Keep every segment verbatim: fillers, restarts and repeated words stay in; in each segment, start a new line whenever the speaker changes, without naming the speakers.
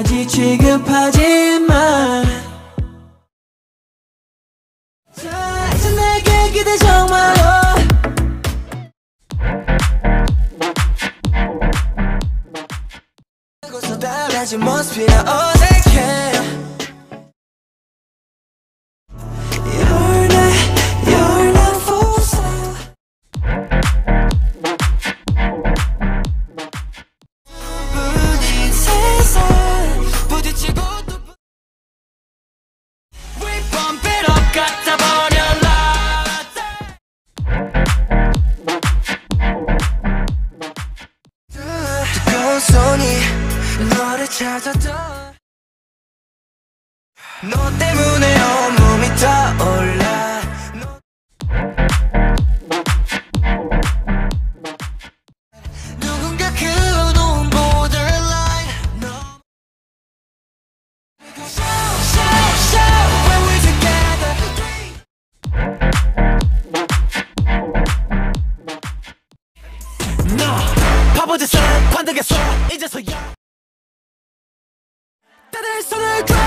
아직 취급하지만 자 이제 내게 기대 정말로 다시 모습이나 어색해 You're not, you're not for sale 부디 세상 부딪히고 또 We bump it up 갖다 버려라 뜨거운 손이 너를 찾았던 너 때문에 온몸이 타올라 누군가 그어놓은 borderline 너 Show, show, show when we're together 너 바보 짓을 관두겠어 이제서야 다들 손을 줘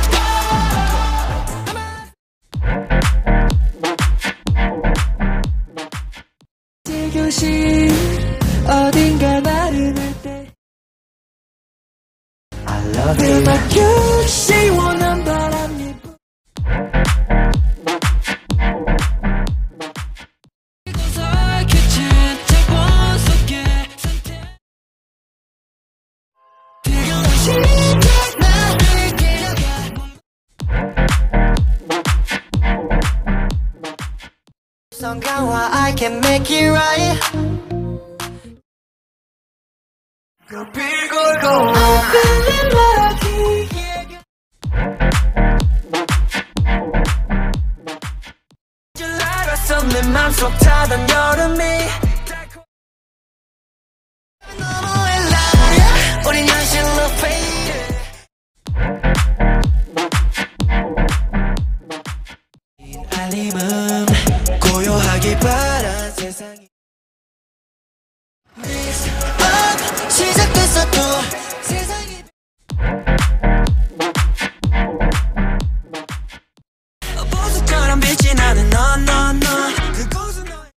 지교시 어딘가 나른할 때 I love you 음악 시원한 바람이 성강화 I can make it right Go big or go home I'm feeling lucky 줄 알았어 내 맘속 타던 여름이 너무해 lie 우린 현실로 fade 알림은 고요하기 바란 세상이 Mix up 시작됐어 또 세상이 보석처럼 빛이 나는 너 너 너 그곳은 너의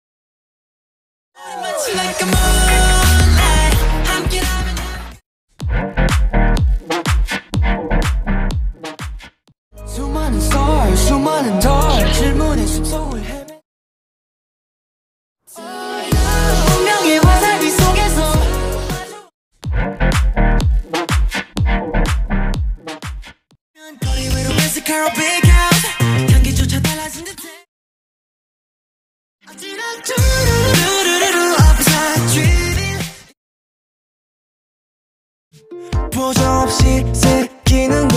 마치 like a moonlight 함께라면 수많은 썰 수많은 덜 질문의 숨속을 헤매 운명의 화살비 속에서 거리 위로 웨스카로 big house 향기조차 달라진 듯해 어지러 두루루루루루 upside dreaming 보조 없이 새기는